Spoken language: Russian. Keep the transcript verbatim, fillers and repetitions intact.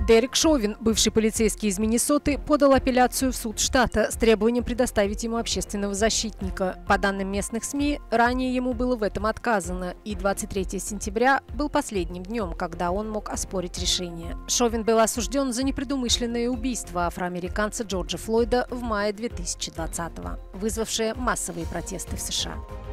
Дерек Шовин, бывший полицейский из Миннесоты, подал апелляцию в суд штата с требованием предоставить ему общественного защитника. По данным местных СМИ, ранее ему было в этом отказано, и двадцать третьего сентября был последним днем, когда он мог оспорить решение. Шовин был осужден за непредумышленное убийство афроамериканца Джорджа Флойда в мае две тысячи двадцатого, вызвавшее массовые протесты в США.